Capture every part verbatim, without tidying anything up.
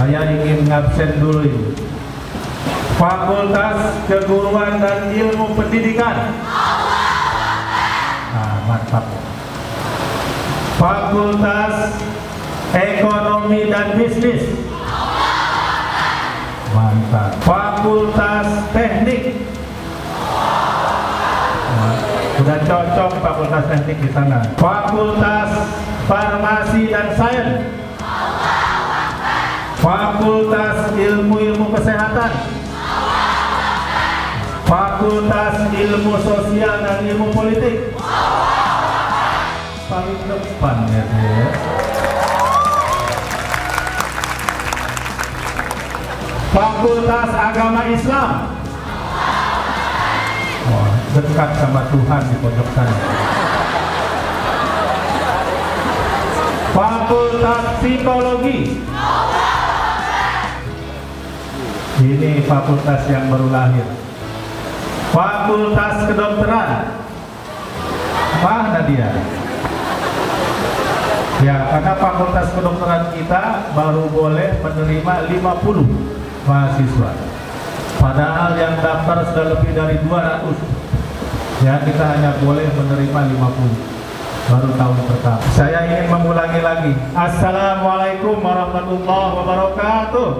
Saya ingin ngabsen dulu ini. Fakultas Keguruan dan Ilmu Pendidikan. Nah, mantap. Fakultas Ekonomi dan Bisnis. Mantap. Fakultas Teknik. Nah, sudah cocok Fakultas Teknik di sana. Fakultas Farmasi dan Sains. Fakultas Ilmu-Ilmu Kesehatan. Fakultas Ilmu Sosial dan Ilmu Politik. Paling depan ya, ya. Fakultas Agama Islam. Oh, dekat sama Tuhan di pojok sana. Fakultas Psikologi. Ini fakultas yang baru lahir. Fakultas Kedokteran. Mana dia? Ya, karena fakultas kedokteran kita baru boleh menerima lima puluh mahasiswa. Padahal yang daftar sudah lebih dari dua ratus. Ya, kita hanya boleh menerima lima puluh. Baru tahun pertama. Saya ingin mengulangi lagi. Assalamualaikum warahmatullahi wabarakatuh.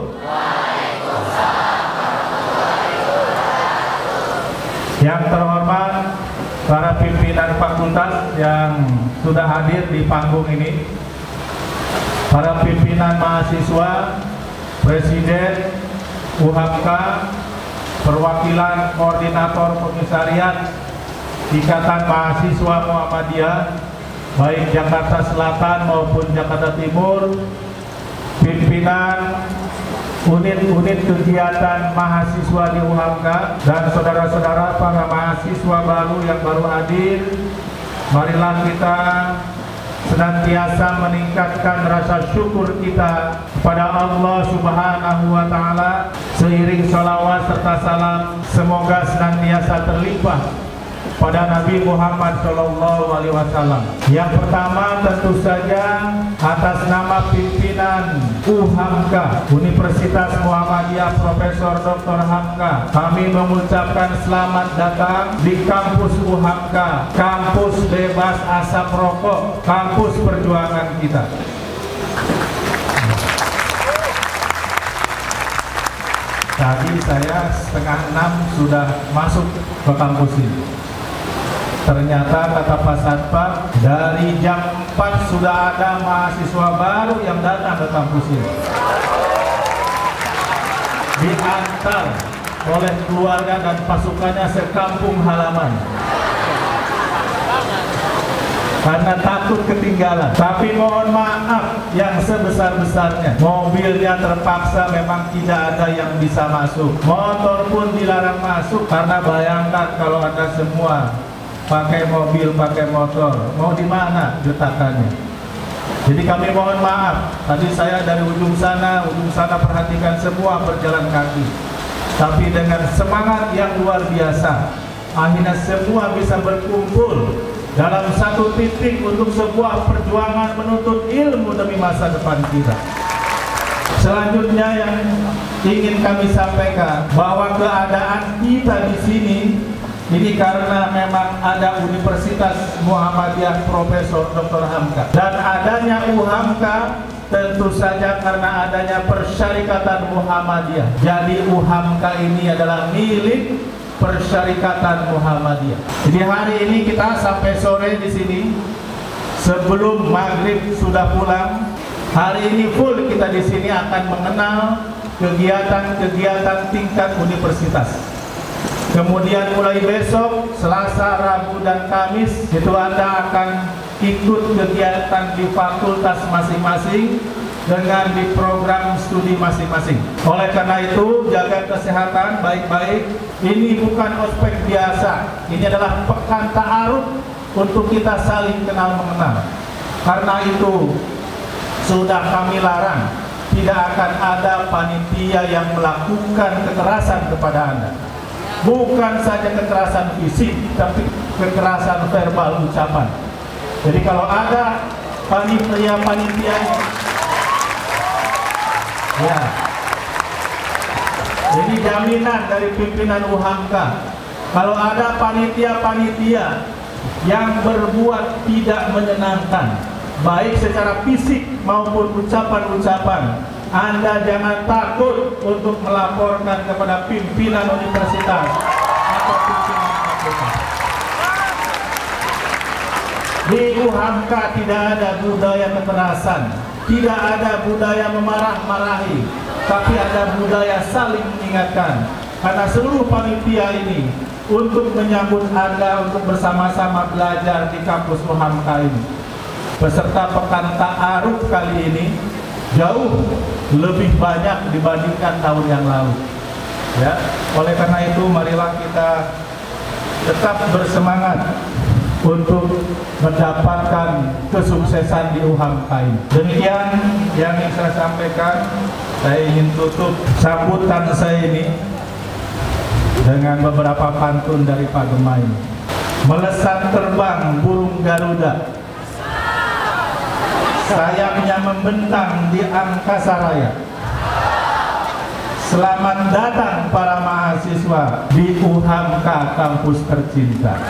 Yang terhormat para pimpinan fakultas yang sudah hadir di panggung ini, para pimpinan mahasiswa, Presiden U H M K, perwakilan koordinator komisariat Ikatan Mahasiswa Muhammadiyah, baik Jakarta Selatan maupun Jakarta Timur, pimpinan unit-unit kegiatan mahasiswa di U H M K, dan saudara-saudara para mahasiswa baru yang baru hadir. Marilah kita senantiasa meningkatkan rasa syukur kita kepada Allah Subhanahu wa Ta'ala, seiring sholawat serta salam semoga senantiasa terlimpah pada Nabi Muhammad Shallallahu Alaihi Wasallam. Yang pertama tentu saja atas nama pimpinan U H M K Universitas Muhammadiyah Profesor Doktor Hamka, kami mengucapkan selamat datang di kampus U H M K, kampus bebas asap rokok, kampus perjuangan kita. Tadi saya setengah enam sudah masuk ke kampus ini. Ternyata kata Pak Satpam, dari jam empat sudah ada mahasiswa baru yang datang ke kampus ini. Diantar oleh keluarga dan pasukannya sekampung halaman. Karena takut ketinggalan. Tapi mohon maaf yang sebesar-besarnya, mobilnya terpaksa memang tidak ada yang bisa masuk. Motor pun dilarang masuk, karena bayangkan kalau Anda semua pakai mobil, pakai motor, mau di mana letakannya? Jadi kami mohon maaf, tadi saya dari ujung sana, ujung sana perhatikan semua berjalan kaki. Tapi dengan semangat yang luar biasa, akhirnya semua bisa berkumpul dalam satu titik untuk sebuah perjuangan menuntut ilmu demi masa depan kita. Selanjutnya yang ingin kami sampaikan, bahwa keadaan kita di sini ini karena memang ada Universitas Muhammadiyah Profesor Doktor Hamka, dan adanya U H M K tentu saja karena adanya Persyarikatan Muhammadiyah. Jadi U H M K ini adalah milik Persyarikatan Muhammadiyah. Jadi hari ini kita sampai sore di sini, sebelum maghrib sudah pulang. Hari ini full kita di sini akan mengenal kegiatan-kegiatan tingkat universitas. Kemudian mulai besok, Selasa, Rabu, dan Kamis, itu Anda akan ikut kegiatan di fakultas masing-masing dengan di program studi masing-masing. Oleh karena itu, jaga kesehatan baik-baik. Ini bukan ospek biasa, ini adalah pekan ta'aruf untuk kita saling kenal mengenal. Karena itu sudah kami larang, tidak akan ada panitia yang melakukan kekerasan kepada Anda. Bukan saja kekerasan fisik, tapi kekerasan verbal ucapan. Jadi kalau ada panitia-panitia Ya. Ini jaminan dari pimpinan U H A M K. Kalau ada panitia-panitia yang berbuat tidak menyenangkan, baik secara fisik maupun ucapan-ucapan, Anda jangan takut untuk melaporkan kepada pimpinan universitas atau pimpinan fakultas. Di U H A M K tidak ada budaya kekerasan, tidak ada budaya memarah-marahi, tapi ada budaya saling mengingatkan. Karena seluruh panitia ini untuk menyambut Anda untuk bersama-sama belajar di kampus U H A M K ini. Peserta Pekan Ta'aruf kali ini jauh lebih banyak dibandingkan tahun yang lalu. Ya, oleh karena itu marilah kita tetap bersemangat untuk mendapatkan kesuksesan di U H A M K ini. Demikian yang ingin saya sampaikan. Saya ingin tutup sambutan saya ini dengan beberapa pantun dari Pak Gemain. Melesat terbang burung Garuda, sayapnya membentang di angkasa raya. Selamat datang para mahasiswa di U H A M K kampus tercinta.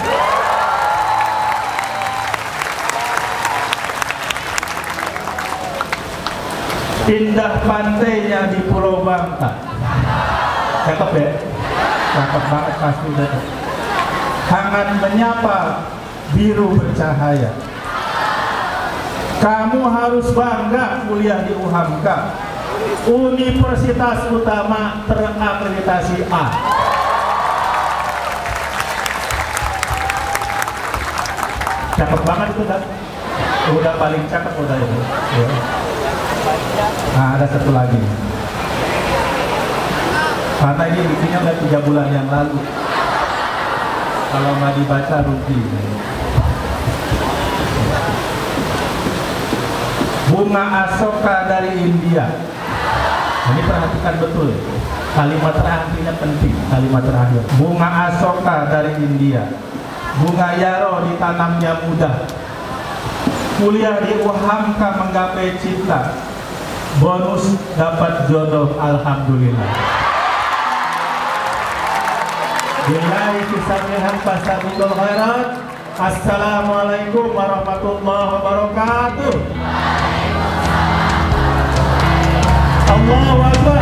Indah pantainya di Pulau Bangka. Cakep ya? Cakep banget pasti. Hangat menyapa biru bercahaya. Kamu harus bangga kuliah di U H A M K, universitas utama terakreditasi A. Cakep banget itu kan? Udah paling cakep udah itu. Ya. Nah, ada satu lagi. Karena ini bikinnya udah tiga bulan yang lalu. Kalau nggak dibaca rugi. Bunga asoka dari India. Ini perhatikan betul. Kalimat terakhirnya penting. Kalimat terakhir. Bunga asoka dari India. Bunga yaro ditanamnya mudah. Kuliah di U H A M K menggapai cita. Bonus dapat jodoh, alhamdulillah. Billahi fisabilillah fastabiqul khairat. Assalamualaikum warahmatullahi wabarakatuh. Allahu Akbar.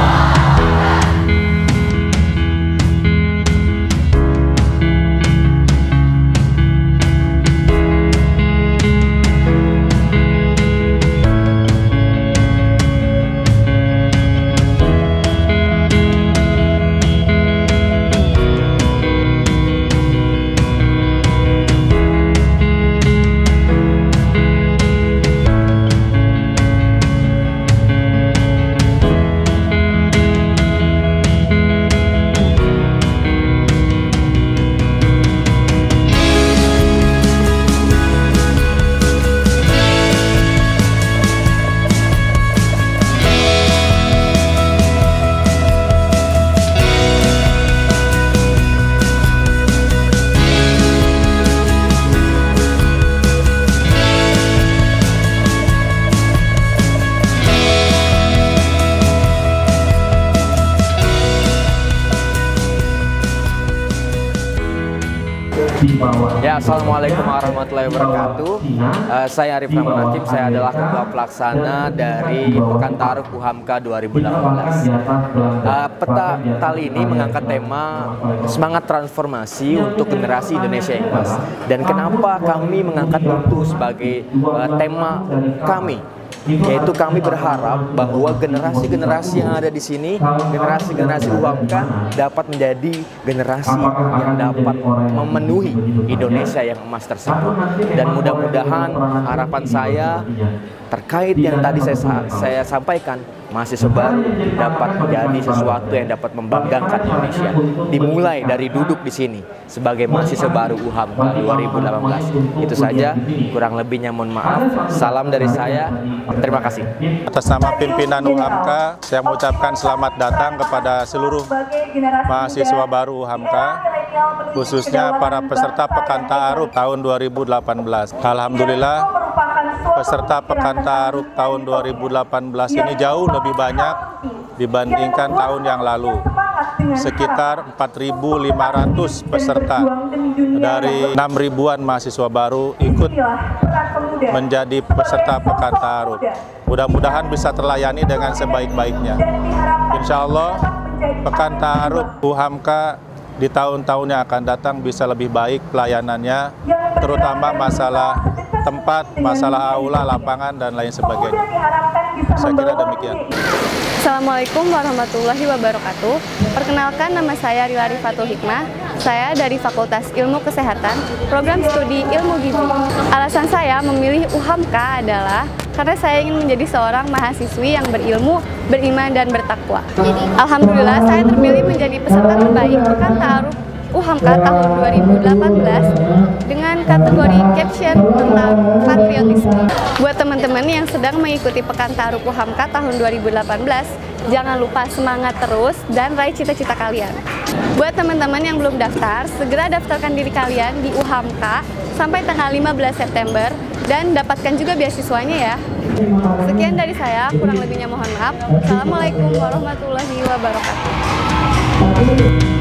Ya, assalamualaikum warahmatullahi wabarakatuh. Uh, saya Arif Rahman Hakim, saya adalah ketua pelaksana dari Pekan Ta'aruf U H A M K dua ribu delapan belas. Uh, peta kali ini mengangkat tema semangat transformasi untuk generasi Indonesia yang emas. Dan kenapa kami mengangkat itu sebagai uh, tema kami? Yaitu kami berharap bahwa generasi-generasi yang ada di sini, generasi-generasi U H A M K dapat menjadi generasi yang dapat memenuhi Indonesia yang emas tersebut. Dan mudah-mudahan harapan saya terkait yang tadi saya, saya sampaikan, mahasiswa baru dapat menjadi sesuatu yang dapat membanggakan Indonesia. Dimulai dari duduk di sini sebagai mahasiswa baru U H A M K dua ribu delapan belas. Itu saja, kurang lebihnya mohon maaf. Salam dari saya. Terima kasih. Atas nama pimpinan U H A M K, saya mengucapkan selamat datang kepada seluruh mahasiswa baru U H A M K, khususnya para peserta Pekan Ta'aruf tahun dua ribu delapan belas. Alhamdulillah, peserta Pekan Taaruf tahun dua ribu delapan belas ini jauh lebih banyak dibandingkan tahun yang lalu. Sekitar empat ribu lima ratus peserta dari enam ribuan mahasiswa baru ikut menjadi peserta Pekan Taaruf. Mudah-mudahan bisa terlayani dengan sebaik-baiknya. Insya Allah Pekan Taaruf U H A M K di tahun-tahun yang akan datang bisa lebih baik pelayanannya, terutama masalah tempat, masalah aula, lapangan, dan lain sebagainya. Saya kira demikian. Assalamualaikum warahmatullahi wabarakatuh. Perkenalkan, nama saya Rila Rifatul Hikmah. Saya dari Fakultas Ilmu Kesehatan, Program Studi Ilmu Gizi. Alasan saya memilih U H A M K adalah karena saya ingin menjadi seorang mahasiswi yang berilmu, beriman, dan bertakwa. Alhamdulillah, saya terpilih menjadi peserta terbaik Pekan Taaruf U H A M K tahun dua ribu delapan belas dengan kategori caption tentang patriotisme. Buat teman-teman yang sedang mengikuti Pekan Taaruf U H A M K tahun dua ribu delapan belas, jangan lupa semangat terus dan raih cita-cita kalian. Buat teman-teman yang belum daftar, segera daftarkan diri kalian di U H A M K sampai tanggal lima belas September dan dapatkan juga beasiswanya ya. Sekian dari saya, kurang lebihnya mohon maaf. Assalamualaikum warahmatullahi wabarakatuh.